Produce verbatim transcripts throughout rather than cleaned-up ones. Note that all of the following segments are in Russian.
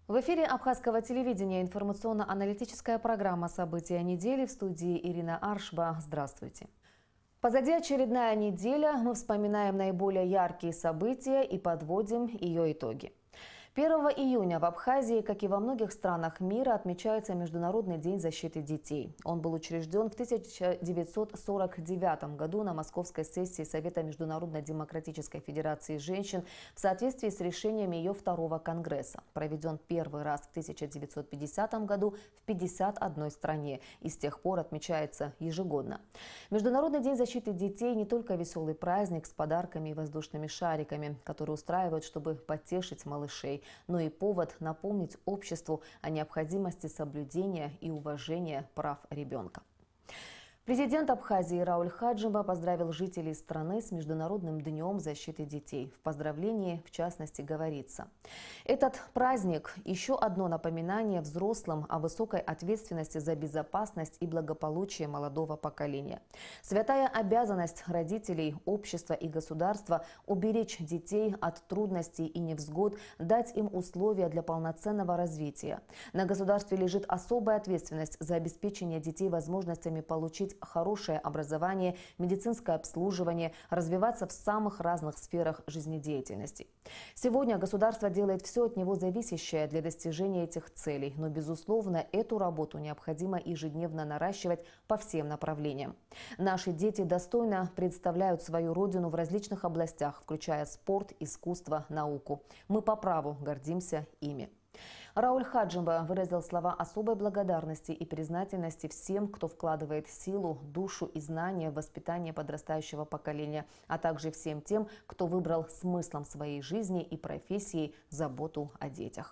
В эфире Абхазского телевидения информационно-аналитическая программа «События недели», в студии Ирина Аршба. Здравствуйте. Позади очередная неделя. Мы вспоминаем наиболее яркие события и подводим ее итоги. первого июня в Абхазии, как и во многих странах мира, отмечается Международный день защиты детей. Он был учрежден в тысяча девятьсот сорок девятом году на московской сессии Совета Международно-демократической федерации женщин в соответствии с решениями ее второго конгресса. Проведен первый раз в тысяча девятьсот пятидесятом году в пятидесяти одной стране и с тех пор отмечается ежегодно. Международный день защиты детей не только веселый праздник с подарками и воздушными шариками, которые устраивают, чтобы потешить малышей, но и повод напомнить обществу о необходимости соблюдения и уважения прав ребенка. Президент Абхазии Рауль Хаджиба поздравил жителей страны с Международным днем защиты детей. В поздравлении, в частности, говорится: этот праздник – еще одно напоминание взрослым о высокой ответственности за безопасность и благополучие молодого поколения. Святая обязанность родителей, общества и государства – уберечь детей от трудностей и невзгод, дать им условия для полноценного развития. На государстве лежит особая ответственность за обеспечение детей возможностями получить хорошее образование, медицинское обслуживание, развиваться в самых разных сферах жизнедеятельности. Сегодня государство делает все от него зависящее для достижения этих целей, но, безусловно, эту работу необходимо ежедневно наращивать по всем направлениям. Наши дети достойно представляют свою родину в различных областях, включая спорт, искусство, науку. Мы по праву гордимся ими. Рауль Хаджиба выразил слова особой благодарности и признательности всем, кто вкладывает силу, душу и знания в воспитание подрастающего поколения, а также всем тем, кто выбрал смыслом своей жизни и профессией заботу о детях.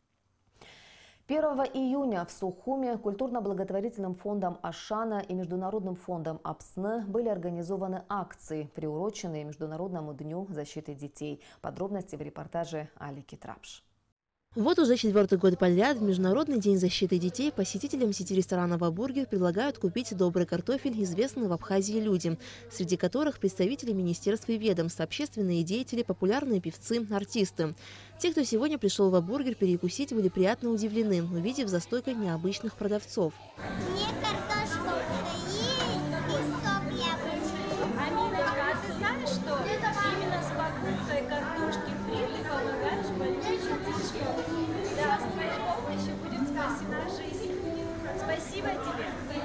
первого июня в Сухуме культурно-благотворительным фондом Ашана и Международным фондом АПСН были организованы акции, приуроченные Международному дню защиты детей. Подробности в репортаже Алики Трапш. Вот уже четвертый год подряд в Международный день защиты детей посетителям сети ресторанов «Бургер» предлагают купить добрый картофель известным в Абхазии людям, среди которых представители министерств и ведомств, общественные деятели, популярные певцы, артисты. Те, кто сегодня пришел в «Бургер» перекусить, были приятно удивлены, увидев за стойкой необычных продавцов. Мне картошка есть и сок яблочный. Аминочка, а ты знаешь, что именно с покупкой картошки фри ты помогаешь больным детишкам? Да, с твоей помощью будет спасена жизнь. Спасибо тебе.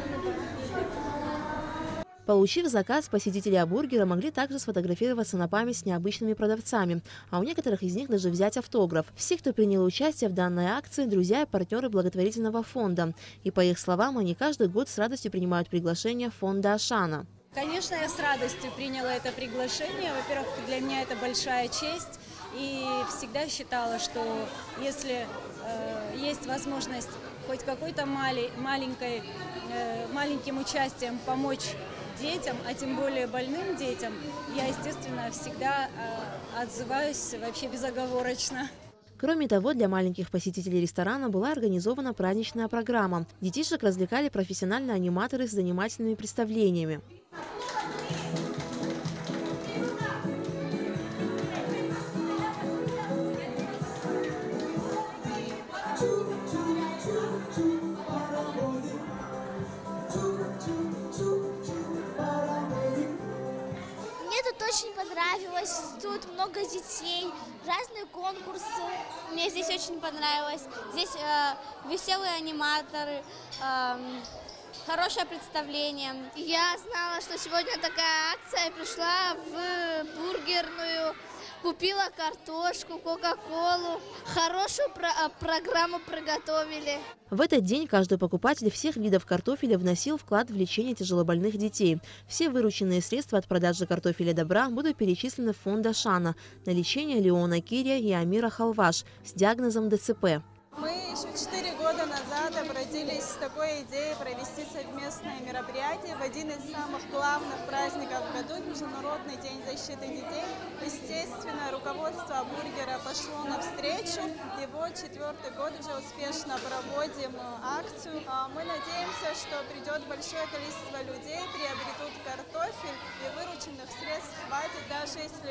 Получив заказ, посетители «Бургера» могли также сфотографироваться на память с необычными продавцами, а у некоторых из них даже взять автограф. Все, кто принял участие в данной акции, друзья и партнеры благотворительного фонда. И по их словам, они каждый год с радостью принимают приглашение фонда Ашана. Конечно, я с радостью приняла это приглашение. Во-первых, для меня это большая честь. И всегда считала, что если э, есть возможность хоть какой-то мали, маленькой, э, маленьким участием помочь детям, а тем более больным детям, я, естественно, всегда э, отзываюсь вообще безоговорочно. Кроме того, для маленьких посетителей ресторана была организована праздничная программа. Детишек развлекали профессиональные аниматоры с занимательными представлениями. Очень понравилось, тут много детей, разные конкурсы. Мне здесь очень понравилось. Здесь э, веселые аниматоры, э, хорошее представление. Я знала, что сегодня такая акция, пришла в бургерную, купила картошку, кока-колу, хорошую про программу приготовили. В этот день каждый покупатель всех видов картофеля вносил вклад в лечение тяжелобольных детей. Все вырученные средства от продажи картофеля добра будут перечислены в фонд Ашана на лечение Леона Кирия и Амира Халваш с диагнозом ДЦП. Мы еще четыре года назад обратились с такой идеей провести совместное мероприятие в один из самых главных праздников в году – Международный день защиты детей. Естественно, руководство «Бургера» пошло навстречу. И вот четвертый год уже успешно проводим акцию. Мы надеемся, что придет большое количество людей, приобретут картофель, и вырученных средств хватит, даже если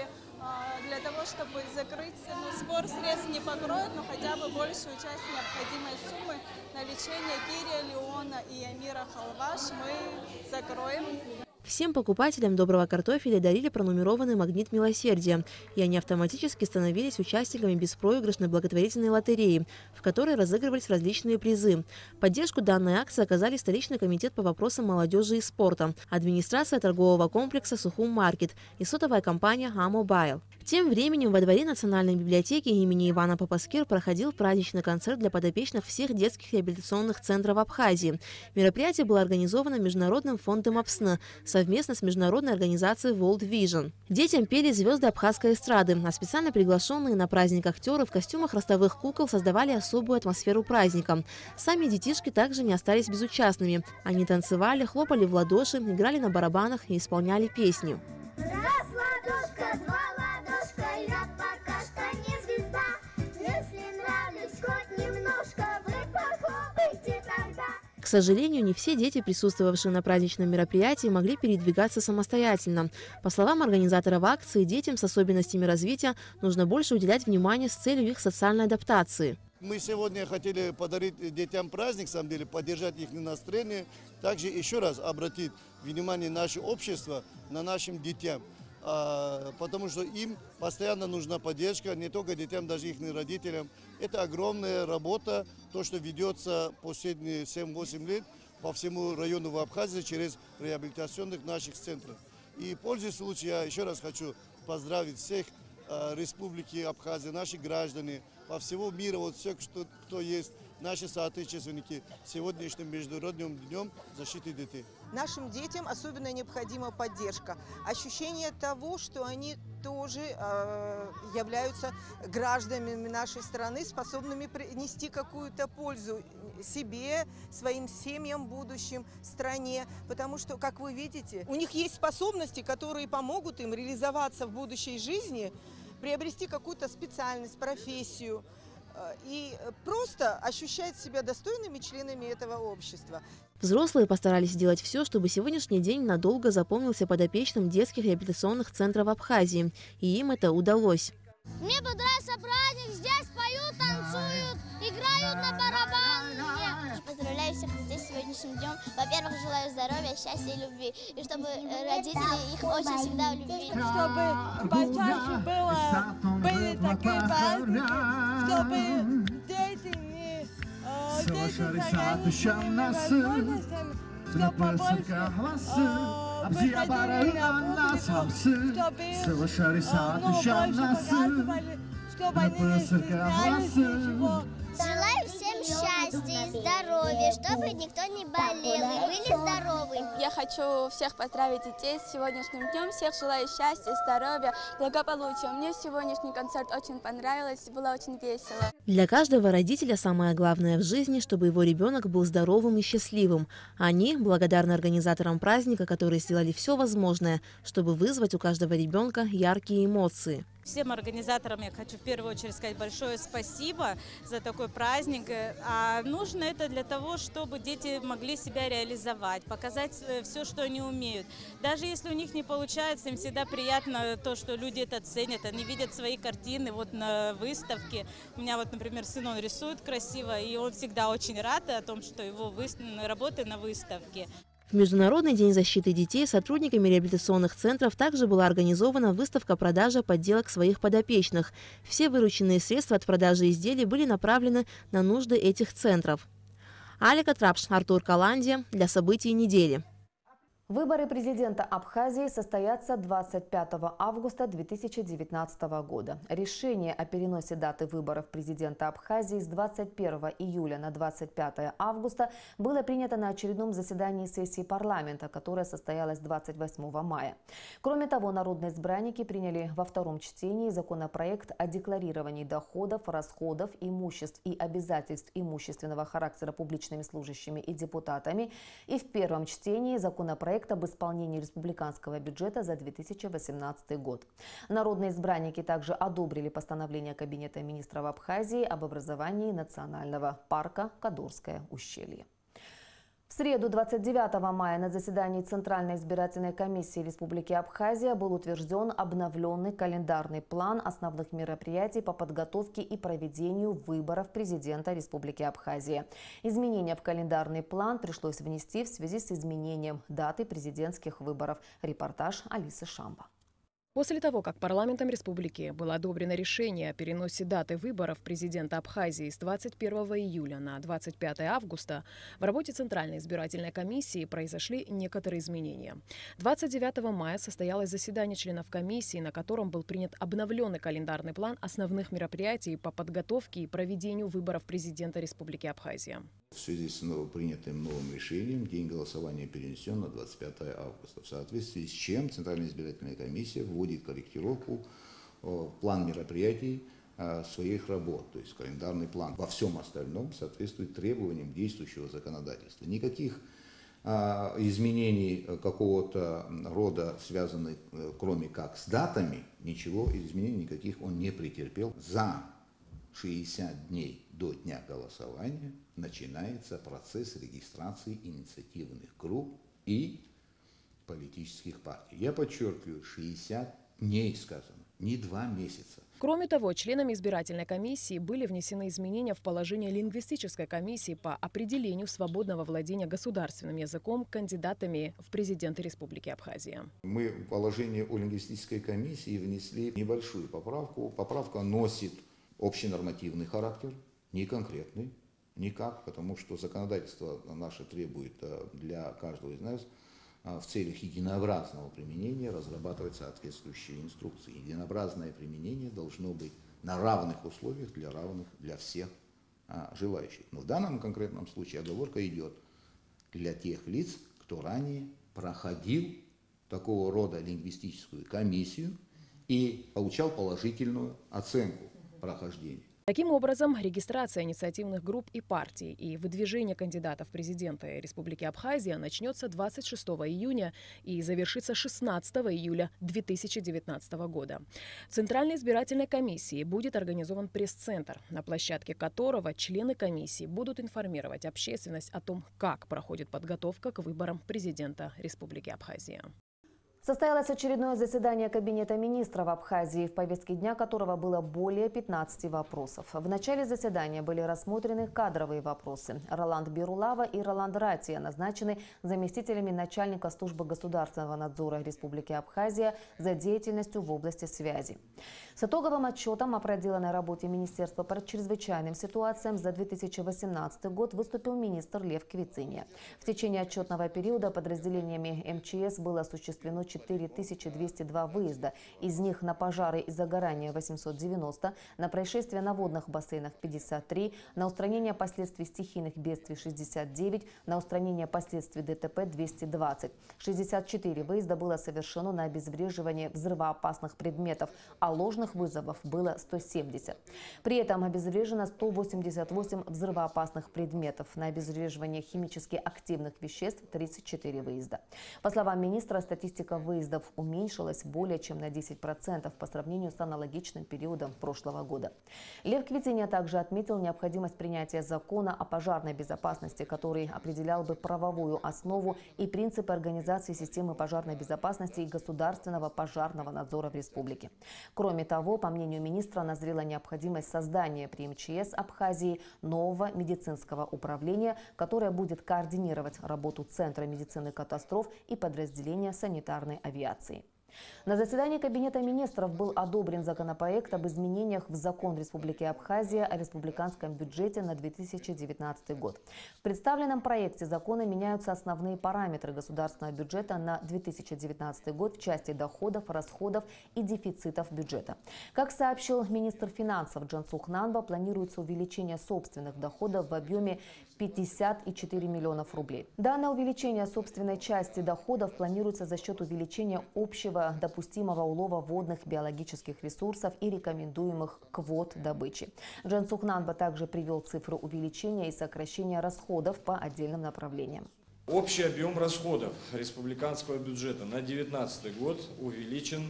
для того, чтобы закрыть, ну, сбор средств не покроет, но хотя бы большую часть необходимой суммы на лечение Кирия Леона и Амира Халваш мы закроем. Всем покупателям доброго картофеля дарили пронумерованный магнит милосердия, и они автоматически становились участниками беспроигрышной благотворительной лотереи, в которой разыгрывались различные призы. Поддержку данной акции оказали столичный комитет по вопросам молодежи и спорта, администрация торгового комплекса «Сухум Маркет» и сотовая компания «А-Мобайл». Тем временем во дворе Национальной библиотеки имени Ивана Папаскир проходил праздничный концерт для подопечных всех детских реабилитационных центров Абхазии. Мероприятие было организовано Международным фондом АПСН совместно с международной организацией World Vision. Детям пели звезды абхазской эстрады, а специально приглашенные на праздник актеры в костюмах ростовых кукол создавали особую атмосферу праздника. Сами детишки также не остались безучастными. Они танцевали, хлопали в ладоши, играли на барабанах и исполняли песни. Раз ладошка, два ладошка, я пока что не звезда. Если нравлюсь хоть немножко, вы похлопайте тогда. К сожалению, не все дети, присутствовавшие на праздничном мероприятии, могли передвигаться самостоятельно. По словам организаторов акции, детям с особенностями развития нужно больше уделять внимание с целью их социальной адаптации. Мы сегодня хотели подарить детям праздник, на самом деле, поддержать их настроение. Также еще раз обратить внимание нашего общества на нашим детям. Потому что им постоянно нужна поддержка, не только детям, даже их родителям. Это огромная работа, то, что ведется последние семь-восемь лет по всему району в Абхазии через реабилитационных наших центров. И пользуясь случаем, я еще раз хочу поздравить всех Республики Абхазия, наши граждане, по всему миру, вот все, кто, кто есть, наши соотечественники, сегодняшним Международным днем защиты детей. Нашим детям особенно необходима поддержка, ощущение того, что они тоже э, являются гражданами нашей страны, способными принести какую-то пользу себе, своим семьям, будущим, стране. Потому что, как вы видите, у них есть способности, которые помогут им реализоваться в будущей жизни, приобрести какую-то специальность, профессию и просто ощущать себя достойными членами этого общества. Взрослые постарались сделать все, чтобы сегодняшний день надолго запомнился подопечным детских реабилитационных центров Абхазии. И им это удалось. Мне понравился праздник. Здесь поют, танцуют, играют на барабане. Поздравляю всех здесь сегодняшним днем. Во-первых, желаю здоровья, счастья и любви. И чтобы родители их очень всегда любили. Чтобы почаще было, были такие праздники, чтобы дети не дети возможностями, чтобы побольше выходили на улицу, чтобы показывали, чтобы они не стеснялись ничего. Желаю всем счастья и здоровья, чтобы никто не болел и были здоровы. Я хочу всех поздравить детей с сегодняшним днем. Всех желаю счастья, здоровья, благополучия. Мне сегодняшний концерт очень понравился, было очень весело. Для каждого родителя самое главное в жизни, чтобы его ребенок был здоровым и счастливым. Они благодарны организаторам праздника, которые сделали все возможное, чтобы вызвать у каждого ребенка яркие эмоции. Всем организаторам я хочу в первую очередь сказать большое спасибо за такой праздник. А нужно это для того, чтобы дети могли себя реализовать, показать все, что они умеют. Даже если у них не получается, им всегда приятно то, что люди это ценят. Они видят свои картины вот на выставке. У меня вот, например, сын, он рисует красиво, и он всегда очень рад о том, что его работы на выставке. В Международный день защиты детей сотрудниками реабилитационных центров также была организована выставка-продажа подделок своих подопечных. Все вырученные средства от продажи изделий были направлены на нужды этих центров. Алика Трапш, Артур Каланди для событий недели. Выборы президента Абхазии состоятся двадцать пятого августа две тысячи девятнадцатого года. Решение о переносе даты выборов президента Абхазии с двадцать первого июля на двадцать пятое августа было принято на очередном заседании сессии парламента, которая состоялась двадцать восьмого мая. Кроме того, народные избранники приняли во втором чтении законопроект о декларировании доходов, расходов, имуществ и обязательств имущественного характера публичными служащими и депутатами, и в первом чтении законопроект об исполнении республиканского бюджета за две тысячи восемнадцатый год. Народные избранники также одобрили постановление Кабинета министров Абхазии об образовании национального парка Кадорское ущелье. В среду двадцать девятого мая на заседании Центральной избирательной комиссии Республики Абхазия был утвержден обновленный календарный план основных мероприятий по подготовке и проведению выборов президента Республики Абхазия. Изменения в календарный план пришлось внести в связи с изменением даты президентских выборов. Репортаж Алисы Шамба. После того, как парламентом республики было одобрено решение о переносе даты выборов президента Абхазии с двадцать первого июля на двадцать пятое августа, в работе Центральной избирательной комиссии произошли некоторые изменения. двадцать девятого мая состоялось заседание членов комиссии, на котором был принят обновленный календарный план основных мероприятий по подготовке и проведению выборов президента Республики Абхазия. В связи с принятым новым решением день голосования перенесен на двадцать пятое августа, в соответствии с чем Центральная избирательная комиссия вводит корректировку в план мероприятий своих работ, то есть календарный план. Во всем остальном соответствует требованиям действующего законодательства. Никаких изменений какого-то рода, связанных кроме как с датами, ничего, изменений никаких он не претерпел. За шестьдесят дней до дня голосования начинается процесс регистрации инициативных групп и политических партий. Я подчеркиваю, шестьдесят дней сказано, не два месяца. Кроме того, членами избирательной комиссии были внесены изменения в положение лингвистической комиссии по определению свободного владения государственным языком кандидатами в президенты Республики Абхазия. Мы в положение о лингвистической комиссии внесли небольшую поправку. Поправка носит общенормативный характер, не конкретный, никак, потому что законодательство наше требует для каждого из нас в целях единообразного применения разрабатывать соответствующие инструкции. Единообразное применение должно быть на равных условиях для равных для всех а, желающих. Но в данном конкретном случае оговорка идет для тех лиц, кто ранее проходил такого рода лингвистическую комиссию и получал положительную оценку прохождения. Таким образом, регистрация инициативных групп и партий и выдвижение кандидатов в президенты Республики Абхазия начнется двадцать шестого июня и завершится шестнадцатого июля две тысячи девятнадцатого года. В Центральной избирательной комиссии будет организован пресс-центр, на площадке которого члены комиссии будут информировать общественность о том, как проходит подготовка к выборам президента Республики Абхазия. Состоялось очередное заседание Кабинета министров Абхазии, в повестке дня которого было более пятнадцати вопросов. В начале заседания были рассмотрены кадровые вопросы. Роланд Берулава и Роланд Ратия назначены заместителями начальника службы государственного надзора Республики Абхазия за деятельностью в области связи. С итоговым отчетом о проделанной работе Министерства по чрезвычайным ситуациям за две тысячи восемнадцатый год выступил министр Лев Квициния. В течение отчетного периода подразделениями эм че эс было осуществлено четыре тысячи двести два выезда. Из них на пожары и загорания восемьсот девяносто, на происшествия на водных бассейнах пятьдесят три, на устранение последствий стихийных бедствий шестьдесят девять, на устранение последствий дэ тэ пэ двести двадцать. шестьдесят четыре выезда было совершено на обезвреживание взрывоопасных предметов, а ложных вызовов было сто семьдесят. При этом обезврежено сто восемьдесят восемь взрывоопасных предметов. На обезвреживание химически активных веществ тридцать четыре выезда. По словам министра, статистика выездов уменьшилась более чем на десять процентов по сравнению с аналогичным периодом прошлого года. Лев Квициния также отметил необходимость принятия закона о пожарной безопасности, который определял бы правовую основу и принципы организации системы пожарной безопасности и государственного пожарного надзора в республике. Кроме того, по мнению министра, назрела необходимость создания при эм че эс Абхазии нового медицинского управления, которое будет координировать работу Центра медицины катастроф и подразделения санитарной авиации. На заседании Кабинета министров был одобрен законопроект об изменениях в закон Республики Абхазия о республиканском бюджете на две тысячи девятнадцатый год. В представленном проекте закона меняются основные параметры государственного бюджета на две тысячи девятнадцатый год в части доходов, расходов и дефицитов бюджета. Как сообщил министр финансов Джансух Нанба, планируется увеличение собственных доходов в объеме пятьдесят четыре миллионов рублей. Данное увеличение собственной части доходов планируется за счет увеличения общего допустимого улова водных биологических ресурсов и рекомендуемых квот добычи. Джансух Нанба также привел цифры увеличения и сокращения расходов по отдельным направлениям. Общий объем расходов республиканского бюджета на две тысячи девятнадцатый год увеличен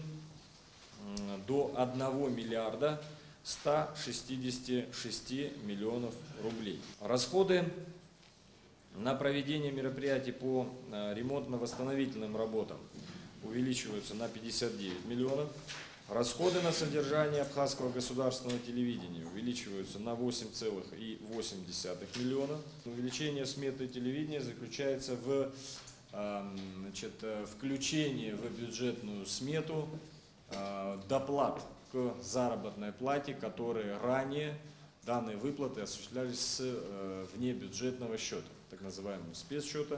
до одного миллиарда ста шестидесяти шести миллионов рублей. Расходы На проведение мероприятий по ремонтно-восстановительным работам увеличиваются на пятьдесят девять миллионов. Расходы на содержание Абхазского государственного телевидения увеличиваются на восемь целых восемь десятых миллиона. Увеличение сметы телевидения заключается в значит, включении в бюджетную смету доплат к заработной плате, которые ранее данные выплаты осуществлялись с внебюджетного счета, так называемого спецсчета.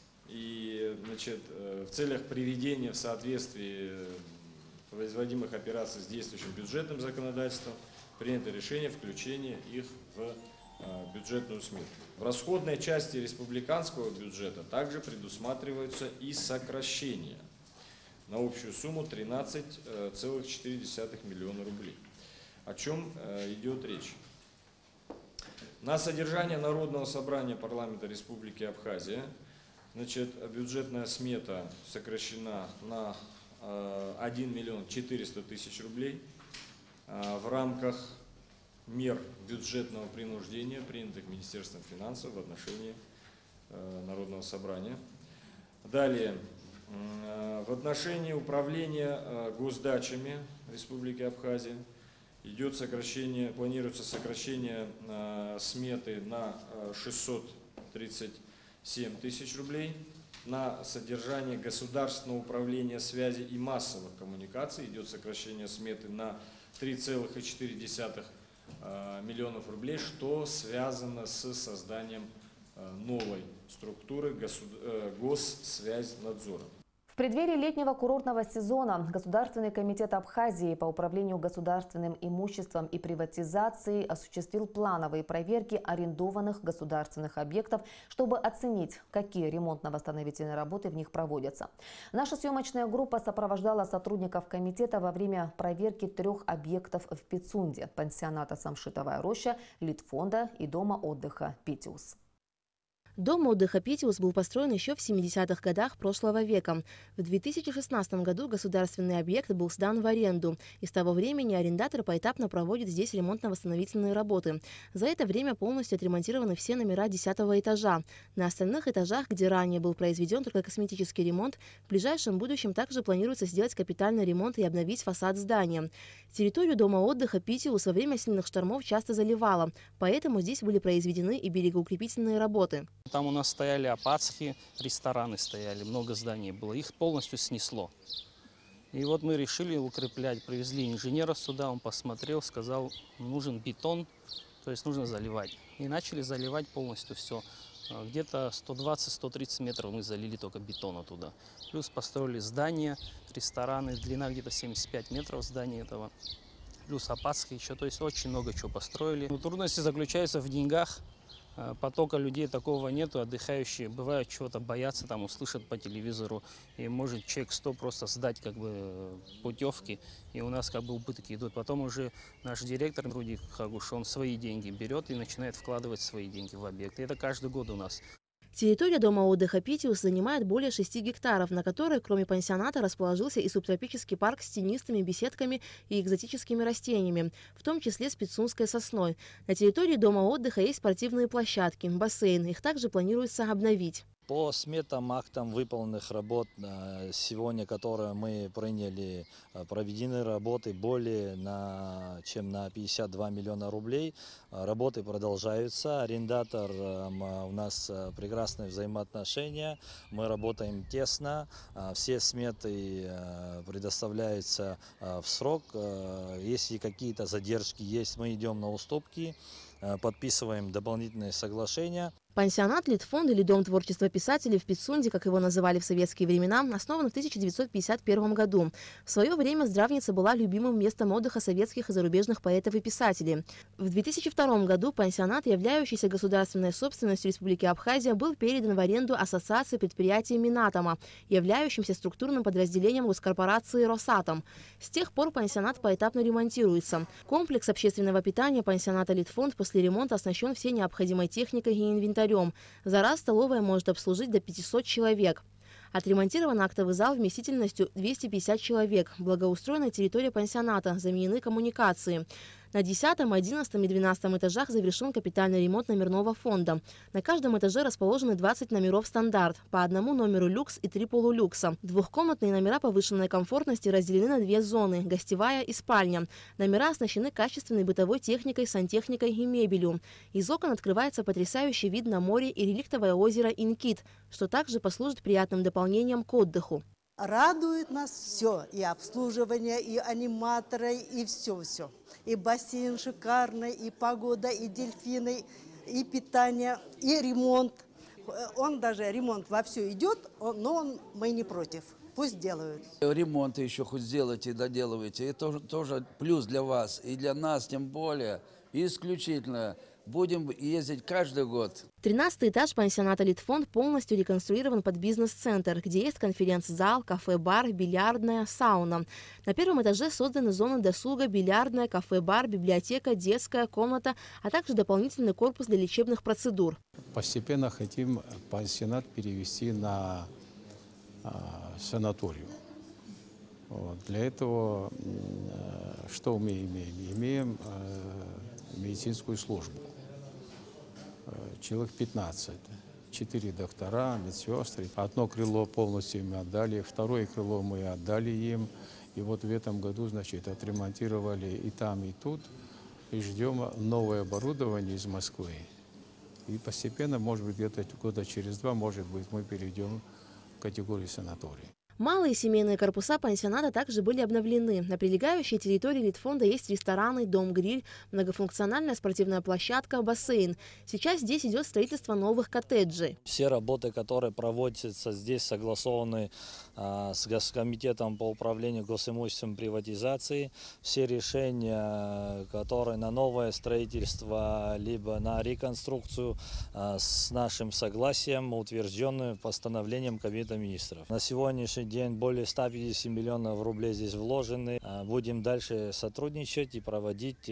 И значит, в целях приведения в соответствии производимых операций с действующим бюджетным законодательством принято решение включения их в бюджетную смету. В расходной части республиканского бюджета также предусматриваются и сокращения на общую сумму тринадцать целых четыре десятых миллиона рублей. О чем идет речь? На содержание Народного собрания парламента Республики Абхазия, значит, бюджетная смета сокращена на один миллион четыреста тысяч рублей в рамках мер бюджетного принуждения, принятых Министерством финансов в отношении Народного собрания. Далее, в отношении управления госдачами Республики Абхазия идет сокращение, планируется сокращение сметы на шестьсот тридцать семь тысяч рублей. На содержание государственного управления связи и массовых коммуникаций идет сокращение сметы на три целых четыре десятых миллионов рублей, что связано с созданием новой структуры Госсвязьнадзора. В преддверии летнего курортного сезона Государственный комитет Абхазии по управлению государственным имуществом и приватизации осуществил плановые проверки арендованных государственных объектов, чтобы оценить, какие ремонтно-восстановительные работы в них проводятся. Наша съемочная группа сопровождала сотрудников комитета во время проверки трех объектов в Пицунде – пансионата «Самшитовая роща», Литфонда и дома отдыха «Питиус». Дом отдыха «Питиус» был построен еще в семидесятых годах прошлого века. В две тысячи шестнадцатом году государственный объект был сдан в аренду, и с того времени арендатор поэтапно проводит здесь ремонтно-восстановительные работы. За это время полностью отремонтированы все номера десятого этажа. На остальных этажах, где ранее был произведен только косметический ремонт, в ближайшем будущем также планируется сделать капитальный ремонт и обновить фасад здания. Территорию дома отдыха «Питиус» во время сильных штормов часто заливало, поэтому здесь были произведены и берегоукрепительные работы. Там у нас стояли апатские рестораны, стояли, много зданий было, их полностью снесло. И вот мы решили укреплять, привезли инженера сюда, он посмотрел, сказал, нужен бетон, то есть нужно заливать. И начали заливать полностью все. Где-то сто двадцать — сто тридцать метров мы залили только бетона туда. Плюс построили здания, рестораны, длина где-то семьдесят пять метров здания этого. Плюс апатские еще, то есть очень много чего построили. Но трудности заключаются в деньгах. Потока людей такого нету, отдыхающие бывают чего-то боятся, там услышат по телевизору, и может человек сто просто сдать как бы путевки, и у нас как бы убытки идут. Потом уже наш директор Руди Хагуш, он свои деньги берет и начинает вкладывать свои деньги в объект. И это каждый год у нас. Территория дома отдыха «Питиус» занимает более шести гектаров, на которой, кроме пансионата, расположился и субтропический парк с тенистыми беседками и экзотическими растениями, в том числе с пицунской сосной. На территории дома отдыха есть спортивные площадки, бассейн. Их также планируется обновить. По сметам, актам выполненных работ, сегодня, которые мы приняли, проведены работы более на, чем на пятьдесят два миллиона рублей. Работы продолжаются. Арендатор у нас прекрасные взаимоотношения. Мы работаем тесно. Все сметы предоставляются в срок. Если какие-то задержки есть, мы идем на уступки, подписываем дополнительные соглашения. Пансионат «Литфонд» или Дом творчества писателей в Пицунде, как его называли в советские времена, основан в тысяча девятьсот пятьдесят первом году. В свое время здравница была любимым местом отдыха советских и зарубежных поэтов и писателей. В две тысячи втором году пансионат, являющийся государственной собственностью Республики Абхазия, был передан в аренду Ассоциации предприятий Минатома, являющимся структурным подразделением госкорпорации «Росатом». С тех пор пансионат поэтапно ремонтируется. Комплекс общественного питания пансионата «Литфонд» после ремонта оснащен всей необходимой техникой и инвентарем. За раз столовая может обслужить до пятисот человек. Отремонтирован актовый зал вместительностью двести пятьдесят человек. Благоустроена территория пансионата, заменены коммуникации. На десятом, одиннадцатом и двенадцатом этажах завершен капитальный ремонт номерного фонда. На каждом этаже расположены двадцать номеров стандарт, по одному номеру люкс и три полулюкса. Двухкомнатные номера повышенной комфортности разделены на две зоны – гостевая и спальня. Номера оснащены качественной бытовой техникой, сантехникой и мебелью. Из окон открывается потрясающий вид на море и реликтовое озеро Инкит, что также послужит приятным дополнением к отдыху. Радует нас все, и обслуживание, и аниматоры, и все-все. И бассейн шикарный, и погода, и дельфины, и питание, и ремонт. Он даже, ремонт вовсю идет, но он, мы не против. Пусть делают. Ремонты еще хоть сделайте, доделывайте. Это тоже плюс для вас, и для нас тем более. Исключительно. Будем ездить каждый год. тринадцатый этаж пансионата «Литфонд» полностью реконструирован под бизнес-центр, где есть конференц-зал, кафе-бар, бильярдная, сауна. На первом этаже созданы зоны досуга, бильярдная, кафе-бар, библиотека, детская комната, а также дополнительный корпус для лечебных процедур. Постепенно хотим пансионат перевести на а, санаторию. Вот. Для этого а, что мы имеем? Имеем а, медицинскую службу. Человек пятнадцать, четыре доктора, медсестры. Одно крыло полностью мы отдали, второе крыло мы отдали им. И вот в этом году, значит, отремонтировали и там, и тут. И ждем новое оборудование из Москвы. И постепенно, может быть, где-то года через два, может быть, мы перейдем в категорию санатория. Малые семейные корпуса пансионата также были обновлены. На прилегающей территории Литфонда есть рестораны, дом-гриль, многофункциональная спортивная площадка, бассейн. Сейчас здесь идет строительство новых коттеджей. Все работы, которые проводятся здесь, согласованы а, с Госкомитетом по управлению госимуществом приватизации. Все решения, которые на новое строительство, либо на реконструкцию, а, с нашим согласием утверждены постановлением Кабинета министров. На сегодняшний день более ста пятидесяти миллионов рублей здесь вложены. Будем дальше сотрудничать и проводить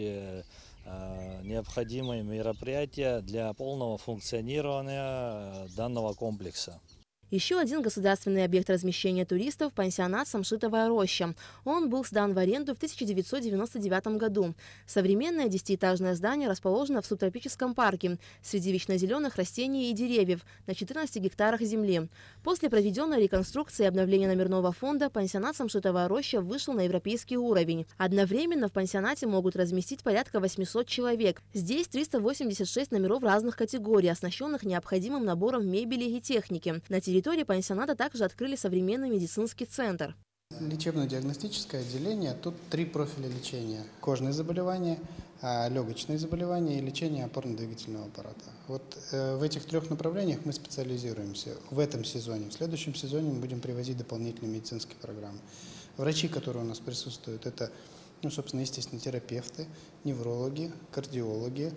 необходимые мероприятия для полного функционирования данного комплекса. Еще один государственный объект размещения туристов – пансионат «Самшитовая роща». Он был сдан в аренду в тысяча девятьсот девяносто девятом году. Современное десятиэтажное здание расположено в субтропическом парке среди вечнозеленых растений и деревьев на четырнадцати гектарах земли. После проведенной реконструкции и обновления номерного фонда пансионат «Самшитовая роща» вышел на европейский уровень. Одновременно в пансионате могут разместить порядка восьмисот человек. Здесь триста восемьдесят шесть номеров разных категорий, оснащенных необходимым набором мебели и техники. На территории На территории пансионата также открыли современный медицинский центр. Лечебно-диагностическое отделение. Тут три профиля лечения. Кожные заболевания, легочные заболевания и лечение опорно-двигательного аппарата. Вот э, в этих трех направлениях мы специализируемся в этом сезоне. В следующем сезоне мы будем привозить дополнительные медицинские программы. Врачи, которые у нас присутствуют, это, ну, собственно, естественно, терапевты, неврологи, кардиологи.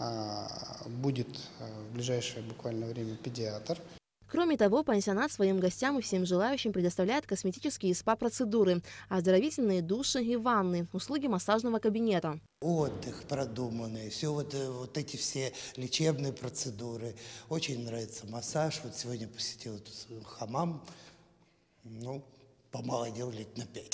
А, будет в ближайшее буквально время педиатр. Кроме того, пансионат своим гостям и всем желающим предоставляет косметические спа-процедуры, оздоровительные души и ванны, услуги массажного кабинета. Отдых продуманный, все вот, вот эти все лечебные процедуры. Очень нравится массаж. Вот сегодня посетил хамам, ну, помолодел лет на пять.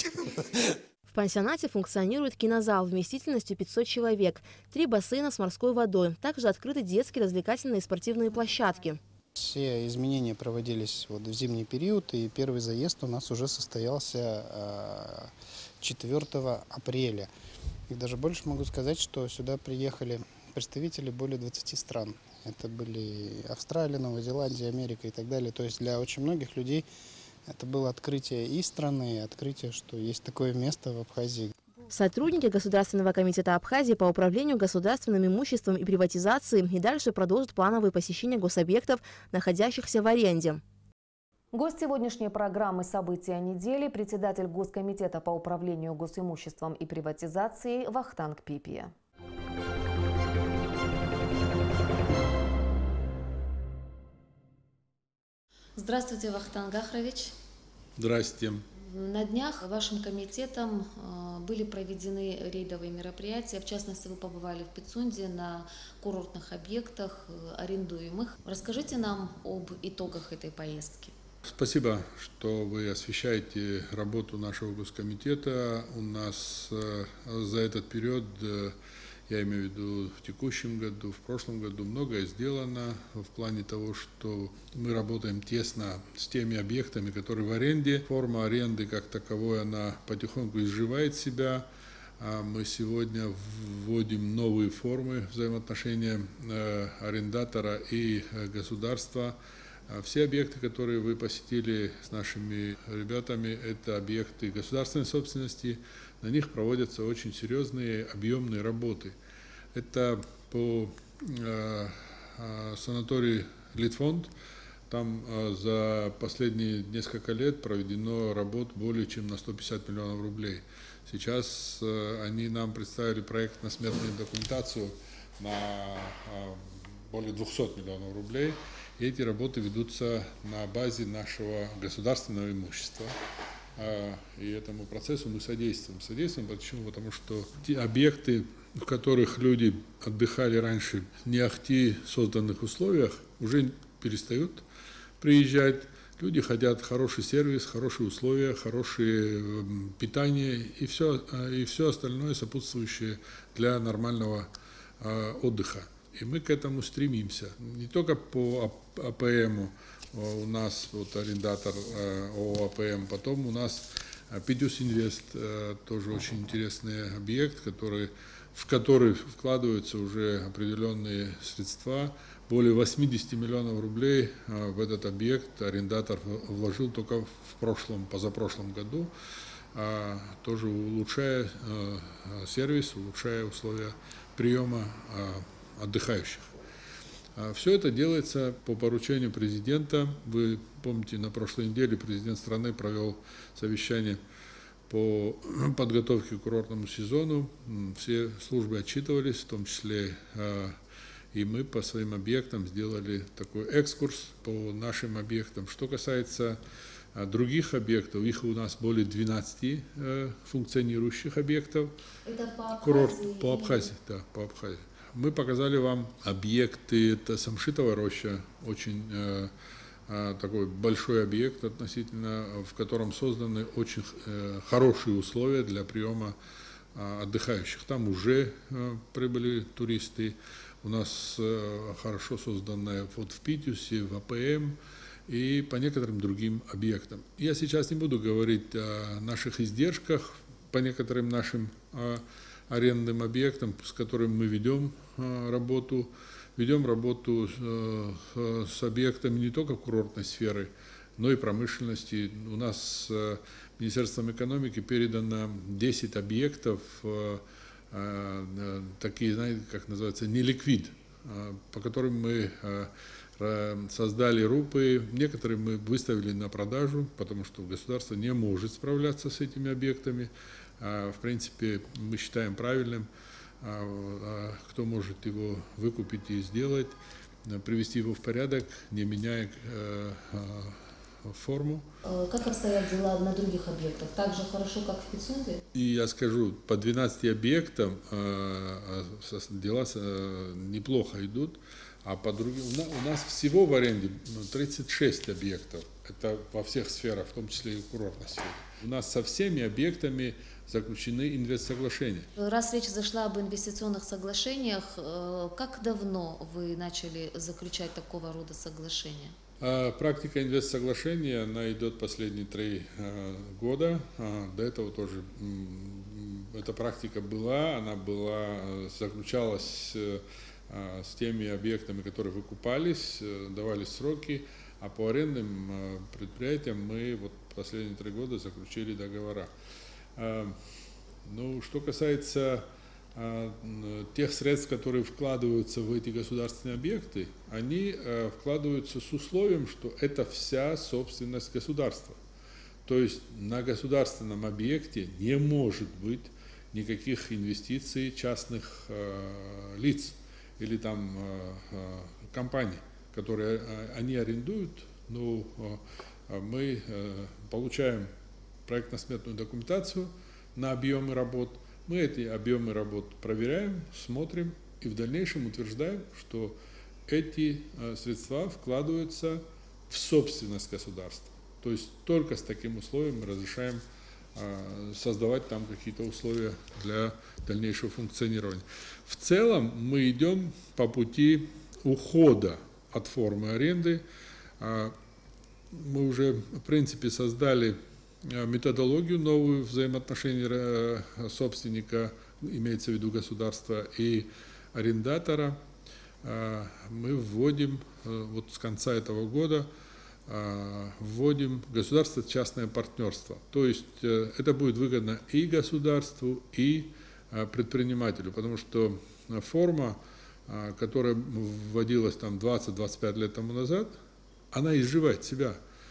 В пансионате функционирует кинозал вместительностью пятьсот человек, три бассейна с морской водой, также открыты детские развлекательные и спортивные площадки. Все изменения проводились вот в зимний период, и первый заезд у нас уже состоялся четвёртого апреля. И даже больше могу сказать, что сюда приехали представители более двадцати стран. Это были Австралия, Новая Зеландия, Америка и так далее. То есть для очень многих людей это было открытие и страны, и открытие, что есть такое место в Абхазии. Сотрудники Государственного комитета Абхазии по управлению государственным имуществом и приватизации и дальше продолжат плановые посещения гособъектов, находящихся в аренде. Гость сегодняшней программы «События недели» – председатель Госкомитета по управлению госимуществом и приватизации Вахтанг Пипия. Здравствуйте, Вахтанг Ахрович. Здравствуйте. На днях вашим комитетом были проведены рейдовые мероприятия. В частности, вы побывали в Пицунде на курортных объектах, арендуемых. Расскажите нам об итогах этой поездки. Спасибо, что вы освещаете работу нашего госкомитета. У нас за этот период, я имею в виду в текущем году, в прошлом году, многое сделано в плане того, что мы работаем тесно с теми объектами, которые в аренде. Форма аренды как таковой, она потихоньку изживает себя. Мы сегодня вводим новые формы взаимоотношения арендатора и государства. Все объекты, которые вы посетили с нашими ребятами, это объекты государственной собственности. На них проводятся очень серьезные объемные работы. Это по э, санаторию Литфонд. Там э, за последние несколько лет проведено работ более чем на сто пятьдесят миллионов рублей. Сейчас э, они нам представили проектно-сметную документацию на э, более двухсот миллионов рублей. И эти работы ведутся на базе нашего государственного имущества. И этому процессу мы содействуем. Содействуем почему? Потому что те объекты, в которых люди отдыхали раньше в не ахти созданных условиях, уже перестают приезжать. Люди хотят хороший сервис, хорошие условия, хорошее питание и все, и все остальное сопутствующее для нормального отдыха. И мы к этому стремимся. Не только по АПМу, у нас вот арендатор ООО АПМ, потом у нас Пидюс Инвест, тоже очень интересный объект, который, в который вкладываются уже определенные средства. Более восьмидесяти миллионов рублей в этот объект арендатор вложил только в прошлом, позапрошлом году, тоже улучшая сервис, улучшая условия приема отдыхающих. Все это делается по поручению президента. Вы помните, на прошлой неделе президент страны провел совещание по подготовке к курортному сезону. Все службы отчитывались, в том числе и мы по своим объектам сделали такой экскурс по нашим объектам. Что касается других объектов, их у нас более двенадцати функционирующих объектов. Это по Абхазии? Курорт, по Абхазии, да, по Абхазии. Мы показали вам объекты, это Самшитова роща, очень э, э, такой большой объект относительно, в котором созданы очень э, хорошие условия для приема э, отдыхающих. Там уже э, прибыли туристы, у нас э, хорошо созданная вот в Питюсе, в АПМ и по некоторым другим объектам. Я сейчас не буду говорить о наших издержках по некоторым нашим э, арендным объектам, с которыми мы ведем э, работу. Ведем работу э, с объектами не только курортной сферы, но и промышленности. У нас э, Министерством экономики передано десять объектов, э, э, такие, знаете, как называется, неликвид, э, по которым мы э, создали РУПы. Некоторые мы выставили на продажу, потому что государство не может справляться с этими объектами. В принципе, мы считаем правильным, кто может его выкупить и сделать, привести его в порядок, не меняя форму. Как обстоят дела на других объектах? Так же хорошо, как в Пицунде? И я скажу, по двенадцати объектам дела неплохо идут, а по другим у нас всего в аренде тридцать шесть объектов. Это во всех сферах, в том числе и в курортной сфере. У нас со всеми объектами заключены инвестсоглашения. Раз речь зашла об инвестиционных соглашениях, как давно вы начали заключать такого рода соглашения? Практика инвестсоглашения, она идет последние три года. До этого тоже эта практика была, она была, заключалась с теми объектами, которые выкупались, давались сроки, а по арендным предприятиям мы вот последние три года заключили договора. Ну, что касается тех средств, которые вкладываются в эти государственные объекты, они вкладываются с условием, что это вся собственность государства. То есть на государственном объекте не может быть никаких инвестиций частных лиц или там компаний, которые они арендуют, но мы получаем проектно-сметную документацию на объемы работ. Мы эти объемы работ проверяем, смотрим и в дальнейшем утверждаем, что эти средства вкладываются в собственность государства. То есть только с таким условием мы разрешаем создавать там какие-то условия для дальнейшего функционирования. В целом мы идем по пути ухода от формы аренды. Мы уже, в принципе, создали методологию новую взаимоотношений собственника, имеется в виду государства, и арендатора. Мы вводим, вот с конца этого года, вводим государство-частное партнерство. То есть это будет выгодно и государству, и предпринимателю, потому что форма, которая вводилась там двадцать-двадцать пять лет тому назад, она изживает себя.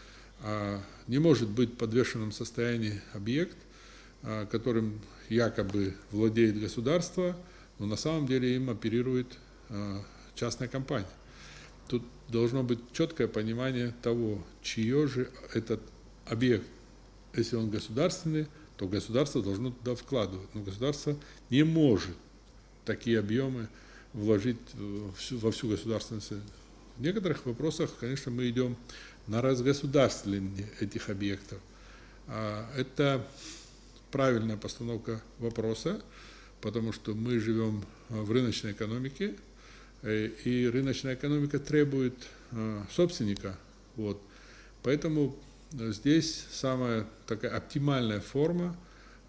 Не может быть в подвешенном состоянии объект, которым якобы владеет государство, но на самом деле им оперирует частная компания. Тут должно быть четкое понимание того, чье же этот объект. Если он государственный, то государство должно туда вкладывать. Но государство не может такие объемы вложить во всю государственность. В некоторых вопросах, конечно, мы идем на разгосударствление этих объектов. Это правильная постановка вопроса, потому что мы живем в рыночной экономике, и рыночная экономика требует собственника. Вот. Поэтому здесь самая такая оптимальная форма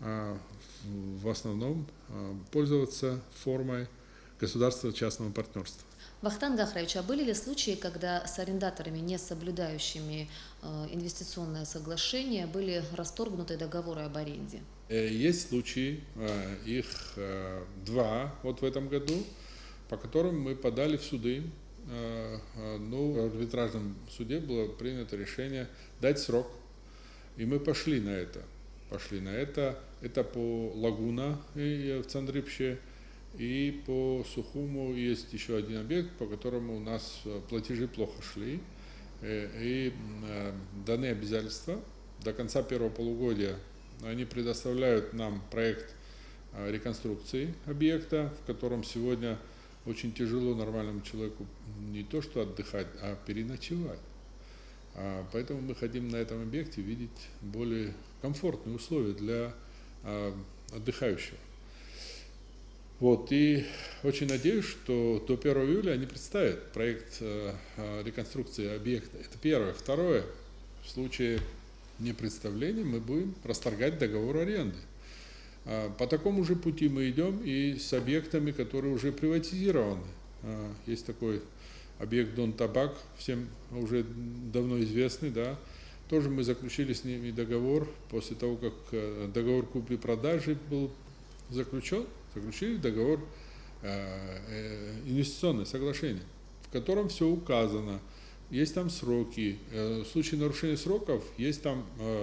в основном пользоваться формой государственно-частного партнерства. Вахтанг Гахраевич, а были ли случаи, когда с арендаторами, не соблюдающими инвестиционное соглашение, были расторгнуты договоры об аренде? Есть случаи, их два вот в этом году, по которым мы подали в суды. Ну, в арбитражном суде было принято решение дать срок, и мы пошли на это. Пошли на это. Это по Лагуна в Цандрипще, и по Сухуму есть еще один объект, по которому у нас платежи плохо шли, и даны обязательства. До конца первого полугодия они предоставляют нам проект реконструкции объекта, в котором сегодня очень тяжело нормальному человеку не то что отдыхать, а переночевать. Поэтому мы хотим на этом объекте видеть более комфортные условия для отдыхающего. Вот, и очень надеюсь, что до первого июля они представят проект реконструкции объекта. Это первое. Второе, в случае непредставления мы будем расторгать договор аренды. По такому же пути мы идем и с объектами, которые уже приватизированы. Есть такой объект Дон Табак, всем уже давно известный, да. Тоже мы заключили с ними договор после того, как договор купли-продажи был заключен, заключили договор инвестиционное соглашение, в котором все указано. Есть там сроки. В случае нарушения сроков есть там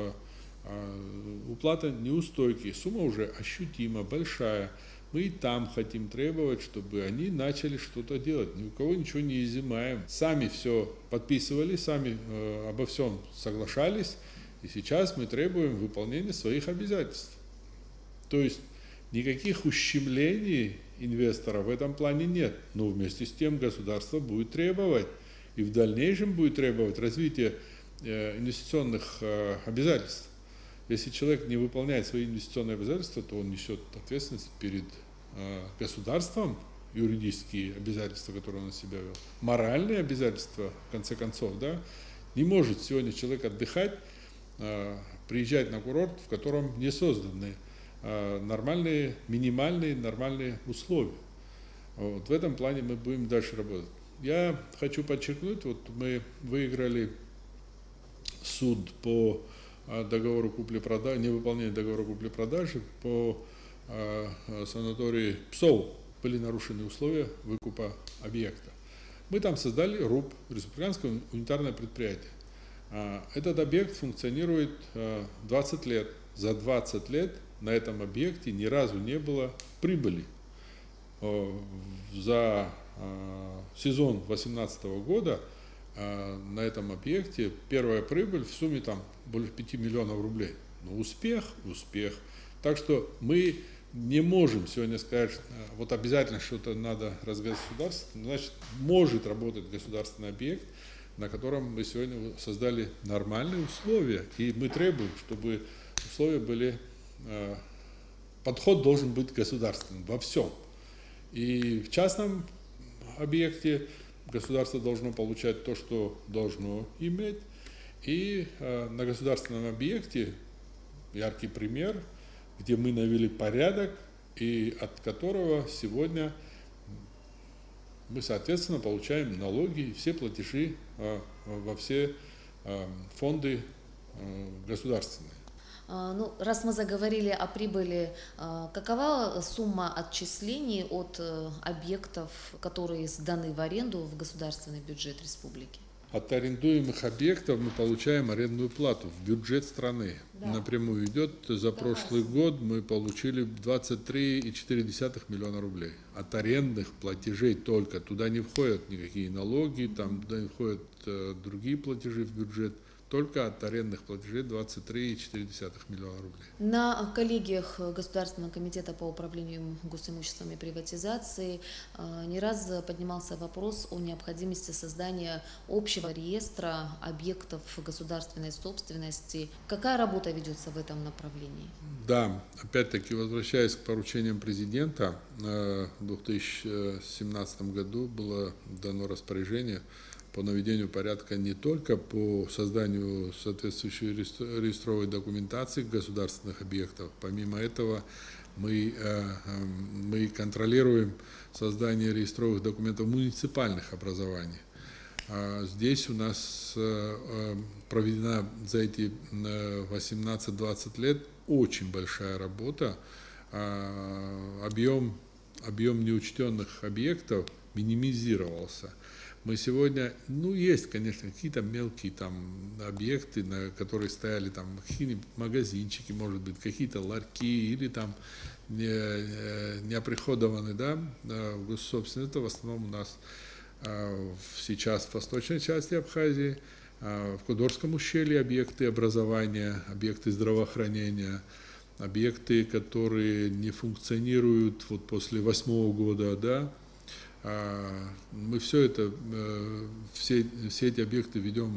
уплата неустойки. Сумма уже ощутима, большая. Мы и там хотим требовать, чтобы они начали что-то делать. Ни у кого ничего не изымаем. Сами все подписывали, сами э, обо всем соглашались. И сейчас мы требуем выполнения своих обязательств. То есть никаких ущемлений инвестора в этом плане нет. Но вместе с тем государство будет требовать. И в дальнейшем будет требовать развития э, инвестиционных э, обязательств. Если человек не выполняет свои инвестиционные обязательства, то он несет ответственность перед э, государством, юридические обязательства, которые он на себя вел, моральные обязательства, в конце концов, да, не может сегодня человек отдыхать, э, приезжать на курорт, в котором не созданы э, нормальные, минимальные, нормальные условия. Вот, в этом плане мы будем дальше работать. Я хочу подчеркнуть, вот мы выиграли суд по договору купли-продажи, невыполнение договора купли-продажи по э, санатории Псоу. Были нарушены условия выкупа объекта. Мы там создали РУП, республиканское унитарное предприятие. Э, этот объект функционирует э, двадцать лет. За двадцать лет на этом объекте ни разу не было прибыли. Э, за э, сезон две тысячи восемнадцатого года на этом объекте первая прибыль в сумме там более пяти миллионов рублей. Но успех, успех. Так что мы не можем сегодня сказать, вот обязательно что-то надо разгосударствовать, значит, может работать государственный объект, на котором мы сегодня создали нормальные условия. И мы требуем, чтобы условия были, подход должен быть государственным во всем. И в частном объекте государство должно получать то, что должно иметь. И на государственном объекте яркий пример, где мы навели порядок, и от которого сегодня мы, соответственно, получаем налоги и все платежи во все фонды государственные. Ну, раз мы заговорили о прибыли, какова сумма отчислений от объектов, которые сданы в аренду в государственный бюджет республики? От арендуемых объектов мы получаем арендную плату в бюджет страны. Да. Напрямую идет. За да, прошлый да. год мы получили двадцать три и четыре десятых миллиона рублей. От арендных платежей только. Туда не входят никакие налоги, там туда не входят э, другие платежи в бюджет. Только от арендных платежей двадцать три и четыре десятых миллиона рублей. На коллегиях Государственного комитета по управлению госимуществом и приватизации не раз поднимался вопрос о необходимости создания общего реестра объектов государственной собственности. Какая работа ведется в этом направлении? Да, опять-таки, возвращаясь к поручениям президента, в две тысячи семнадцатом году было дано распоряжение по наведению порядка не только по созданию соответствующей реестровой документации государственных объектов. Помимо этого мы, мы контролируем создание реестровых документов муниципальных образований. Здесь у нас проведена за эти восемнадцать-двадцать лет очень большая работа. Объем, объем неучтенных объектов минимизировался. Мы сегодня, ну, есть, конечно, какие-то мелкие там объекты, на которые стояли там какие-нибудь магазинчики, может быть, какие-то ларьки или там не, не оприходованы, да, в госсобственность. Это в основном у нас сейчас в восточной части Абхазии, в Кудорском ущелье объекты образования, объекты здравоохранения, объекты, которые не функционируют вот после восьмого года, да. Мы все это, все, все эти объекты ведем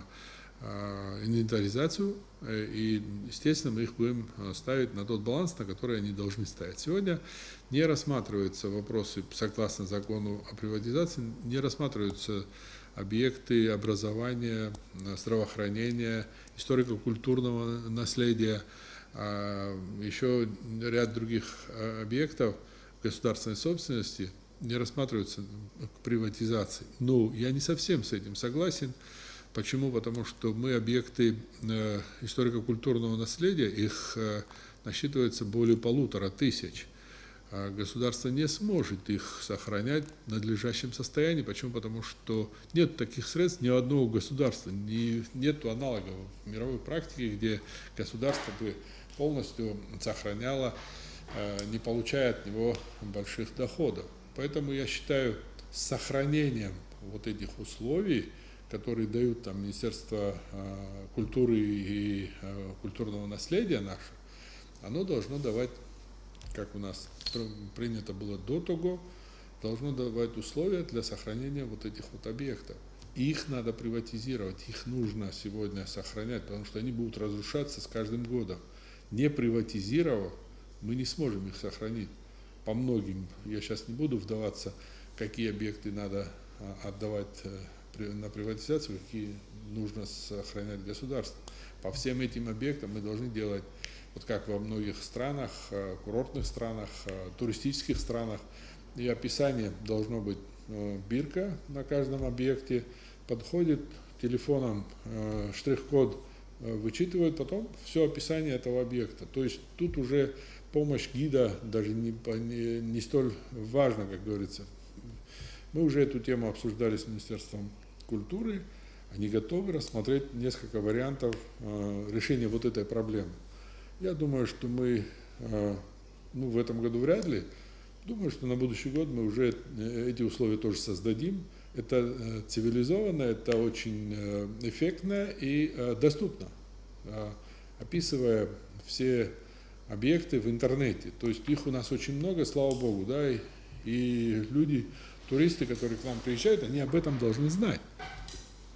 инвентаризацию, и, естественно, мы их будем ставить на тот баланс, на который они должны стоять. Сегодня не рассматриваются вопросы, согласно закону о приватизации, не рассматриваются объекты образования, здравоохранения, историко-культурного наследия, еще ряд других объектов государственной собственности не рассматриваются к приватизации. Но я не совсем с этим согласен. Почему? Потому что мы объекты э, историко-культурного наследия, их э, насчитывается более полутора тысяч. А государство не сможет их сохранять в надлежащем состоянии. Почему? Потому что нет таких средств ни у одного государства, ни, нет аналогов в мировой практике, где государство бы полностью сохраняло, э, не получая от него больших доходов. Поэтому я считаю, с сохранением вот этих условий, которые дают там Министерство э, культуры и э, культурного наследия наше, оно должно давать, как у нас принято было до того, должно давать условия для сохранения вот этих вот объектов. И их надо приватизировать, их нужно сегодня сохранять, потому что они будут разрушаться с каждым годом. Не приватизировав, мы не сможем их сохранить. По многим, я сейчас не буду вдаваться, какие объекты надо отдавать на приватизацию, какие нужно сохранять государство. По всем этим объектам мы должны делать, вот как во многих странах, курортных странах, туристических странах, и описание должно быть бирка на каждом объекте, подходит телефоном, штрих-код вычитывает, потом все описание этого объекта. То есть тут уже помощь гида даже не, не, не столь важна, как говорится. Мы уже эту тему обсуждали с Министерством культуры. Они готовы рассмотреть несколько вариантов э, решения вот этой проблемы. Я думаю, что мы, э, ну, в этом году вряд ли, думаю, что на будущий год мы уже эти условия тоже создадим. Это э, цивилизованно, это очень э, эффектно и э, доступно, э, описывая все объекты в интернете. То есть их у нас очень много, слава богу, да, и, и люди, туристы, которые к нам приезжают, они об этом должны знать.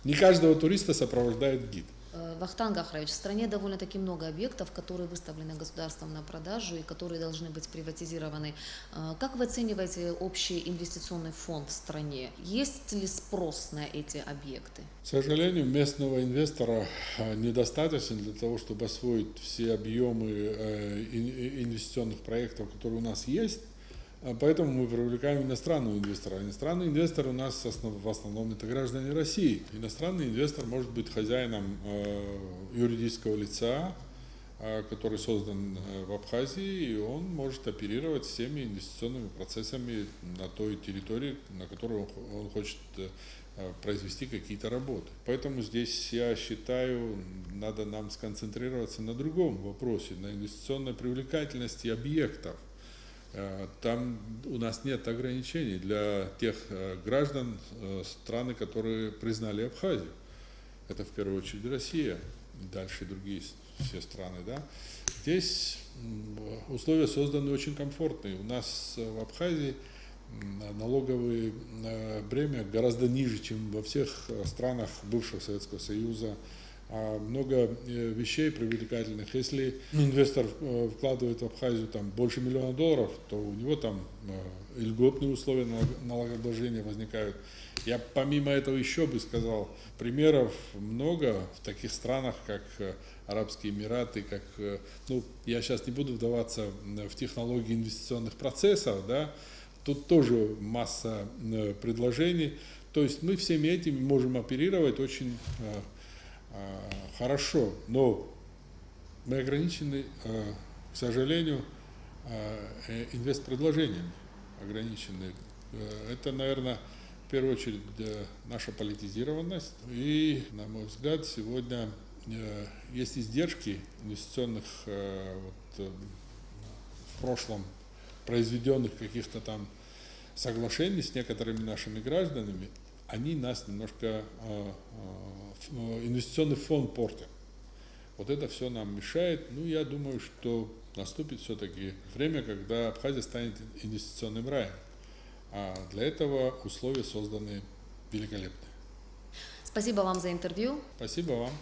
Не каждого туриста сопровождает гид. Вахтанг Ахрович, в стране довольно-таки много объектов, которые выставлены государством на продажу и которые должны быть приватизированы. Как вы оцениваете общий инвестиционный фонд в стране? Есть ли спрос на эти объекты? К сожалению, местного инвестора недостаточно для того, чтобы освоить все объемы инвестиционных проектов, которые у нас есть. Поэтому мы привлекаем иностранного инвестора. Иностранный инвестор у нас в основном это граждане России. Иностранный инвестор может быть хозяином юридического лица, который создан в Абхазии, и он может оперировать всеми инвестиционными процессами на той территории, на которой он хочет произвести какие-то работы. Поэтому здесь, я считаю, надо нам сконцентрироваться на другом вопросе, на инвестиционной привлекательности объектов. Там у нас нет ограничений для тех граждан страны, которые признали Абхазию. Это в первую очередь Россия, дальше другие все страны. Да? Здесь условия созданы очень комфортные. У нас в Абхазии налоговое бремя гораздо ниже, чем во всех странах бывшего Советского Союза. Много вещей привлекательных. Если инвестор вкладывает в Абхазию там, больше миллиона долларов, то у него там льготные условия налогообложения возникают. Я помимо этого еще бы сказал, примеров много в таких странах, как Арабские Эмираты, как, ну, я сейчас не буду вдаваться в технологии инвестиционных процессов, да, тут тоже масса предложений. То есть мы всеми этими можем оперировать очень хорошо, но мы ограничены, к сожалению, инвестпредложениями ограничены. Это, наверное, в первую очередь наша политизированность. И, на мой взгляд, сегодня есть издержки инвестиционных вот, в прошлом произведенных каких-то там соглашений с некоторыми нашими гражданами. Они нас немножко, инвестиционный фонд портят. Вот это все нам мешает. Ну, я думаю, что наступит все-таки время, когда Абхазия станет инвестиционным раем. А для этого условия созданы великолепные. Спасибо вам за интервью. Спасибо вам.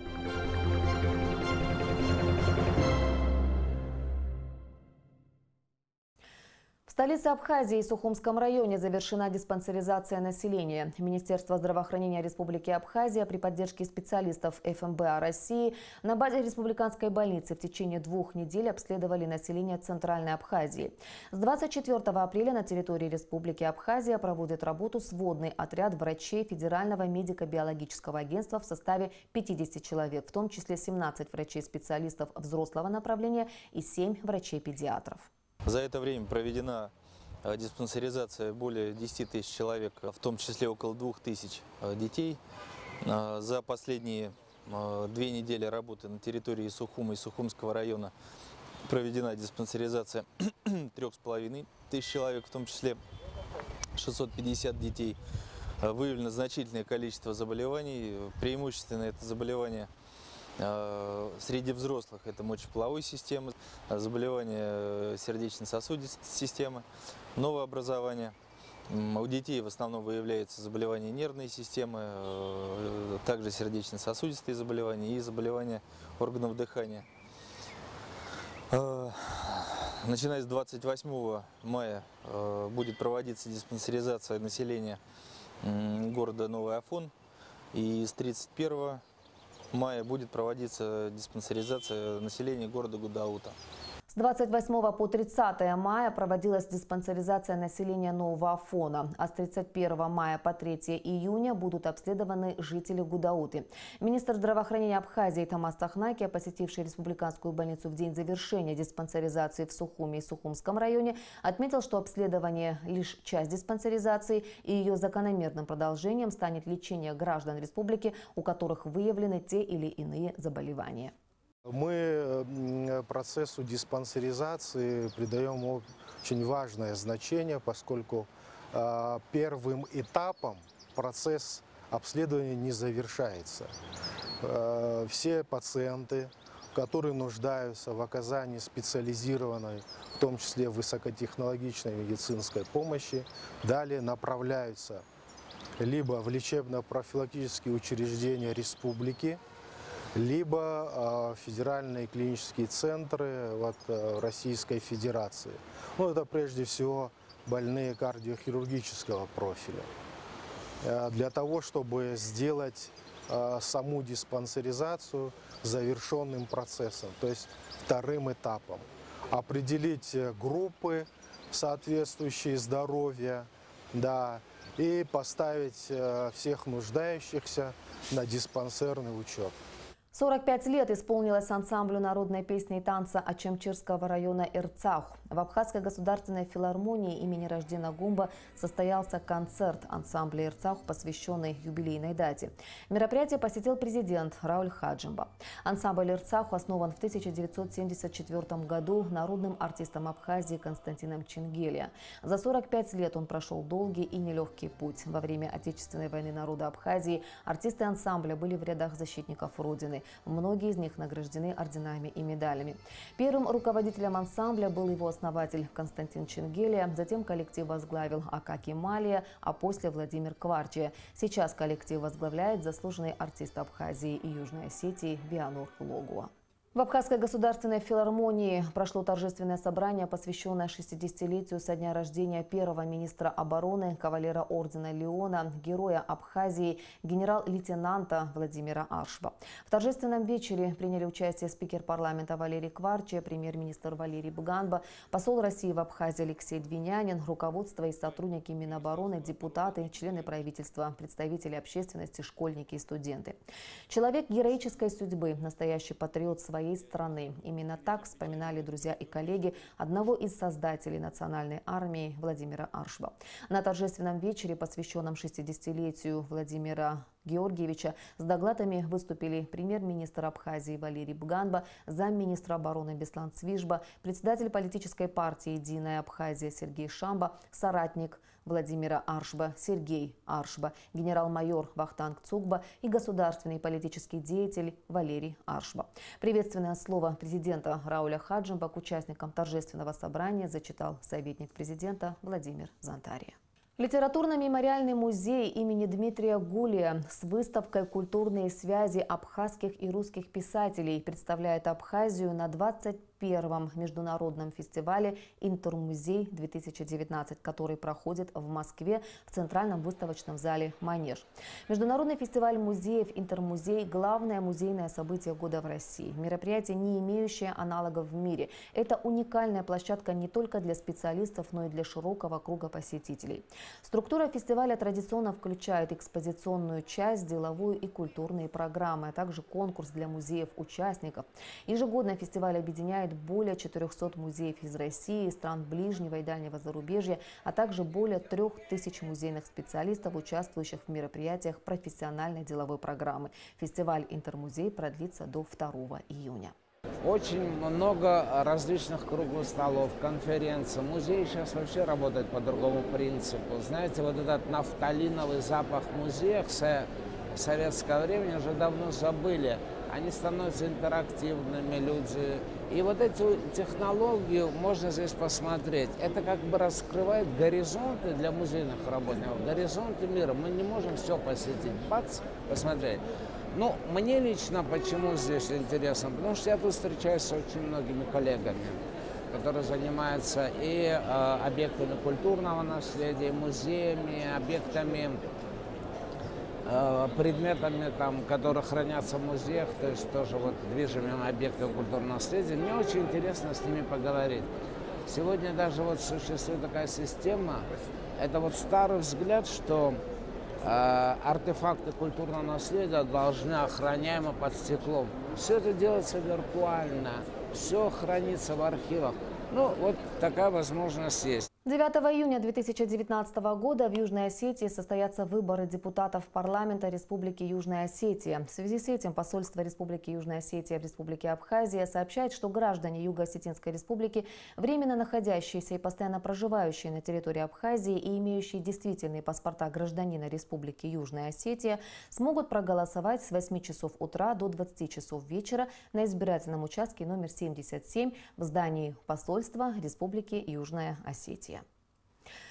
В столице Абхазии и Сухумском районе завершена диспансеризация населения. Министерство здравоохранения Республики Абхазия при поддержке специалистов эф эм бэ а России на базе республиканской больницы в течение двух недель обследовали население Центральной Абхазии. С двадцать четвёртого апреля на территории Республики Абхазия проводит работу сводный отряд врачей Федерального медико-биологического агентства в составе пятидесяти человек, в том числе семнадцать врачей-специалистов взрослого направления и семь врачей-педиатров. За это время проведена диспансеризация более десяти тысяч человек, в том числе около двух тысяч детей. За последние две недели работы на территории Сухума и Сухумского района проведена диспансеризация трех с половиной тысяч человек, в том числе шестьсот пятьдесят детей. Выявлено значительное количество заболеваний, преимущественно это заболевания среди взрослых, это мочеполовой системы, заболевания сердечно-сосудистой системы, новообразования. У детей в основном выявляются заболевания нервной системы, также сердечно-сосудистые заболевания и заболевания органов дыхания. Начиная с двадцать восьмого мая будет проводиться диспансеризация населения города Новый Афон, и с тридцать первого мая будет проводиться диспансеризация населения города Гудаута. С двадцать восьмого по тридцатое мая проводилась диспансеризация населения Нового Афона, а с тридцать первого мая по третье июня будут обследованы жители Гудауты. Министр здравоохранения Абхазии Тамас Цахнакия, посетивший республиканскую больницу в день завершения диспансеризации в Сухуме и Сухумском районе, отметил, что обследование лишь часть диспансеризации, и ее закономерным продолжением станет лечение граждан республики, у которых выявлены те или иные заболевания. Мы процессу диспансеризации придаем очень важное значение, поскольку первым этапом процесс обследования не завершается. Все пациенты, которые нуждаются в оказании специализированной, в том числе высокотехнологичной медицинской помощи, далее направляются либо в лечебно-профилактические учреждения республики, либо федеральные клинические центры вот, Российской Федерации. Ну, это прежде всего больные кардиохирургического профиля. Для того, чтобы сделать саму диспансеризацию завершенным процессом, то есть вторым этапом. Определить группы, соответствующие здоровью, да, и поставить всех нуждающихся на диспансерный учет. сорок пять лет исполнилось ансамблю народной песни и танца Ачамчирского района Эрцах. В Абхазской государственной филармонии имени Раждена Гумба состоялся концерт ансамбля Эрцах, посвященный юбилейной дате. Мероприятие посетил президент Рауль Хаджимба. Ансамбль Эрцах основан в тысяча девятьсот семьдесят четвёртом году народным артистом Абхазии Константином Чингелия. За сорок пять лет он прошел долгий и нелегкий путь. Во время Отечественной войны народа Абхазии артисты ансамбля были в рядах защитников Родины. Многие из них награждены орденами и медалями. Первым руководителем ансамбля был его основатель Константин Чингелия, затем коллектив возглавил Акаки Малия, а после Владимир Кварчия. Сейчас коллектив возглавляет заслуженный артист Абхазии и Южной Осетии Бианур Логуа. В Абхазской государственной филармонии прошло торжественное собрание, посвященное шестидесятилетию со дня рождения первого министра обороны, кавалера ордена Леона, героя Абхазии, генерал-лейтенанта Владимира Аршба. В торжественном вечере приняли участие спикер парламента Валерий Кварчия, премьер-министр Валерий Бганба, посол России в Абхазии Алексей Двинянин, руководство и сотрудники Минобороны, депутаты, члены правительства, представители общественности, школьники и студенты. Человек героической судьбы, настоящий патриот своей страны. Именно так вспоминали друзья и коллеги одного из создателей национальной армии Владимира Аршба. На торжественном вечере, посвященном шестидесятилетию Владимира Георгиевича, с докладами выступили премьер-министр Абхазии Валерий Бганба, замминистра обороны Беслан Цвижба, председатель политической партии «Единая Абхазия» Сергей Шамба, соратник Владимира Аршба Сергей Аршба, генерал-майор Вахтанг Цугба и государственный политический деятель Валерий Аршба. Приветственное слово президента Рауля Хаджимба к участникам торжественного собрания зачитал советник президента Владимир Зантария. Литературно-мемориальный музей имени Дмитрия Гулия с выставкой «Культурные связи абхазских и русских писателей» представляет Абхазию на двадцать первом международном фестивале «Интермузей-две тысячи девятнадцать», который проходит в Москве в Центральном выставочном зале «Манеж». Международный фестиваль музеев «Интермузей» – главное музейное событие года в России. Мероприятие, не имеющее аналогов в мире. Это уникальная площадка не только для специалистов, но и для широкого круга посетителей. Структура фестиваля традиционно включает экспозиционную часть, деловую и культурные программы, а также конкурс для музеев-участников. Ежегодно фестиваль объединяет более четырёхсот музеев из России, стран ближнего и дальнего зарубежья, а также более трех тысяч музейных специалистов, участвующих в мероприятиях профессиональной деловой программы. Фестиваль «Интермузей» продлится до второго июня. Очень много различных круглых столов, конференций. Музей сейчас вообще работает по другому принципу. Знаете, вот этот нафталиновый запах в музеях с советского времени уже давно забыли. Они становятся интерактивными, люди. И вот эту технологию можно здесь посмотреть. Это как бы раскрывает горизонты для музейных работников, горизонты мира. Мы не можем все посетить, бац, посмотреть. Ну, мне лично почему здесь интересно? Потому что я тут встречаюсь с очень многими коллегами, которые занимаются и э, объектами культурного наследия, музеями, объектами, э, предметами, там, которые хранятся в музеях, то есть тоже вот движимыми объектами культурного наследия. Мне очень интересно с ними поговорить. Сегодня даже вот существует такая система, это вот старый взгляд, что артефакты культурного наследия должны охраняемо под стеклом. Все это делается виртуально, все хранится в архивах. Ну, вот такая возможность есть. девятого июня две тысячи девятнадцатого года в Южной Осетии состоятся выборы депутатов парламента Республики Южная Осетия. В связи с этим посольство Республики Южная Осетия в Республике Абхазия сообщает, что граждане Юго-Осетинской Республики, временно находящиеся и постоянно проживающие на территории Абхазии и имеющие действительные паспорта гражданина Республики Южная Осетия, смогут проголосовать с восьми часов утра до двадцати часов вечера на избирательном участке номер семьдесят семь в здании посольства Республики Южная Осетия.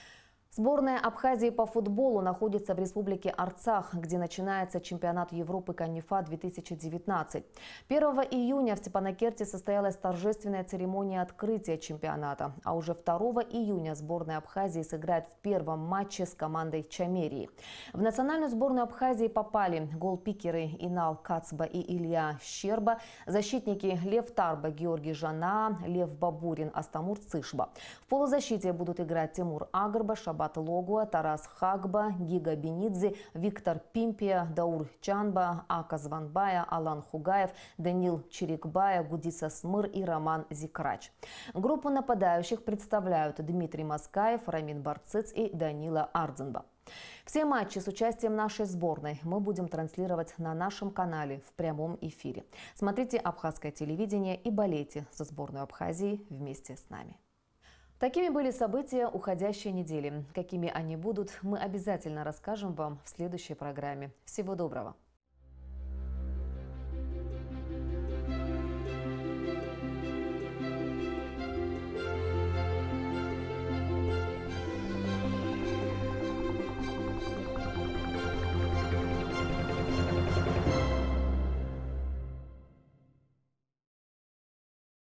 Сборная Абхазии по футболу находится в республике Арцах, где начинается чемпионат Европы Канифа две тысячи девятнадцать. первого июня в Степанакерте состоялась торжественная церемония открытия чемпионата, а уже второго июня сборная Абхазии сыграет в первом матче с командой Чамерии. В национальную сборную Абхазии попали голкиперы Инал Кацба и Илья Щерба, защитники Лев Тарба, Георгий Жана, Лев Бабурин, Астамур Цышба. В полузащите будут играть Тимур Агарба, Шабат Логуа, Тарас Хагба, Гига Бенидзе, Виктор Пимпия, Даур Чанба, Ака Званбая, Алан Хугаев, Данил Чирикбая, Гудиса Смыр и Роман Зикрач. Группу нападающих представляют Дмитрий Маскаев, Рамин Барцец и Данила Ардзенба. Все матчи с участием нашей сборной мы будем транслировать на нашем канале в прямом эфире. Смотрите абхазское телевидение и болейте за сборную Абхазии вместе с нами. Такими были события уходящей недели. Какими они будут, мы обязательно расскажем вам в следующей программе. Всего доброго!